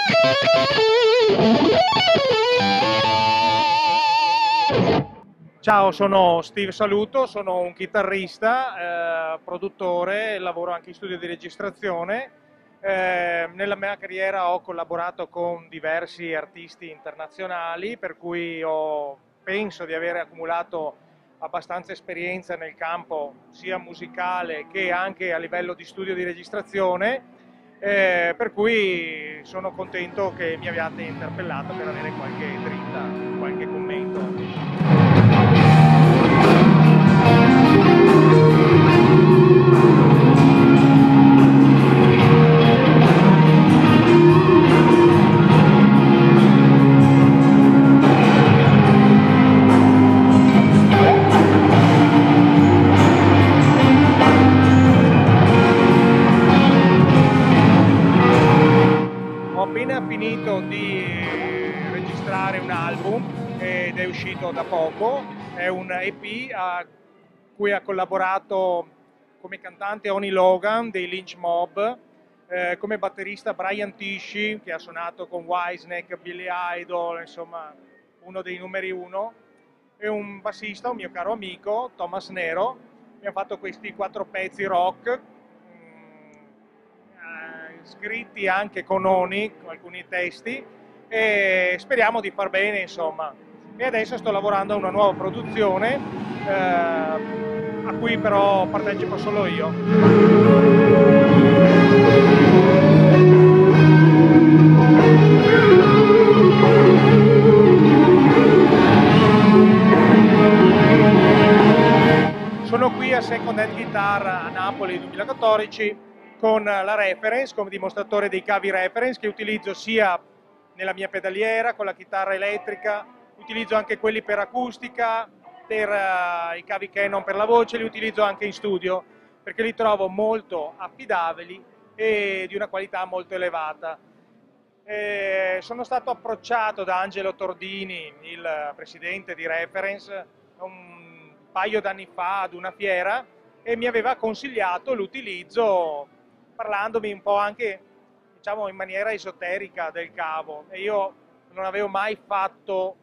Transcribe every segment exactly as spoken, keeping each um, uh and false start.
Ciao, sono Steve Saluto, sono un chitarrista, eh, produttore, lavoro anche in studio di registrazione. Eh, nella mia carriera ho collaborato con diversi artisti internazionali, per cui ho, penso di aver accumulato abbastanza esperienza nel campo sia musicale che anche a livello di studio di registrazione, eh, per cui sono contento che mi abbiate interpellato per avere qualche dritta, qualche commento. Ho appena finito di registrare un album ed è uscito da poco, è un E P a cui ha collaborato come cantante Oni Logan dei Lynch Mob, eh, come batterista Brian Tisci che ha suonato con Whitesnake, Billy Idol, insomma uno dei numeri uno, e un bassista, un mio caro amico, Thomas Nero. Abbiamo fatto questi quattro pezzi rock, scritti anche con Oni, con alcuni testi, e speriamo di far bene, insomma. E adesso sto lavorando a una nuova produzione, eh, a cui però partecipo solo io. Sono qui a Second Hand Guitar a Napoli duemilaquattordici con la Reference come dimostratore dei cavi Reference che utilizzo sia nella mia pedaliera con la chitarra elettrica, utilizzo anche quelli per acustica, per uh, i cavi Canon per la voce, li utilizzo anche in studio perché li trovo molto affidabili e di una qualità molto elevata. E sono stato approcciato da Angelo Tordini, il presidente di Reference, un paio d'anni fa ad una fiera e mi aveva consigliato l'utilizzo parlandomi un po' anche, diciamo, in maniera esoterica del cavo, e io non avevo mai fatto,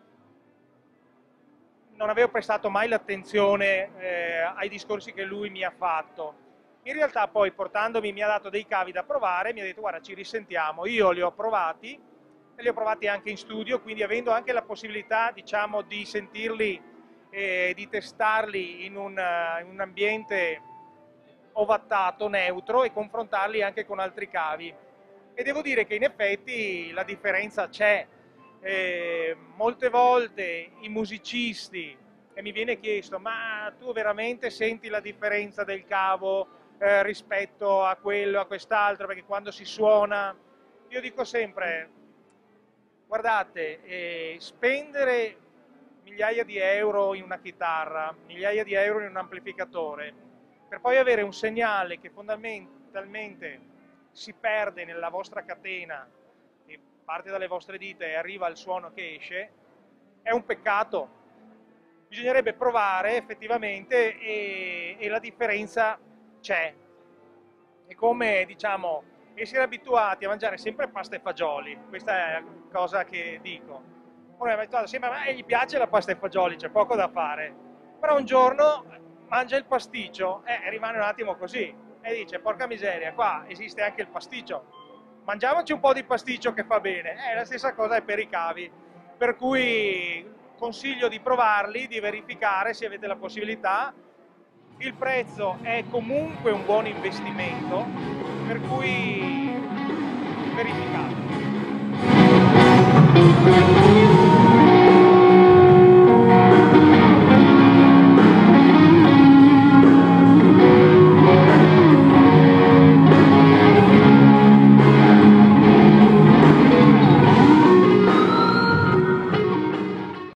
non avevo prestato mai l'attenzione eh, ai discorsi che lui mi ha fatto. In realtà poi portandomi mi ha dato dei cavi da provare, mi ha detto guarda ci risentiamo, io li ho provati e li ho provati anche in studio, quindi avendo anche la possibilità, diciamo, di sentirli e di testarli in un, in un ambiente ovattato, neutro, e confrontarli anche con altri cavi. E devo dire che in effetti la differenza c'è. Eh, molte volte i musicisti, e mi viene chiesto, ma tu veramente senti la differenza del cavo eh, rispetto a quello, a quest'altro, perché quando si suona, io dico sempre, guardate, eh, spendere migliaia di euro in una chitarra, migliaia di euro in un amplificatore, per poi avere un segnale che fondamentalmente si perde nella vostra catena, che parte dalle vostre dita e arriva al suono che esce, è un peccato. Bisognerebbe provare effettivamente e, e la differenza c'è. È come, diciamo, essere abituati a mangiare sempre pasta e fagioli, questa è la cosa che dico. Uno è abituato sempre, ma gli piace la pasta e fagioli, c'è poco da fare, però un giorno mangia il pasticcio e eh, rimane un attimo così e dice porca miseria, qua esiste anche il pasticcio, mangiamoci un po' di pasticcio che fa bene. Eh, la stessa cosa è per i cavi, per cui consiglio di provarli, di verificare se avete la possibilità. Il prezzo è comunque un buon investimento, per cui verificate.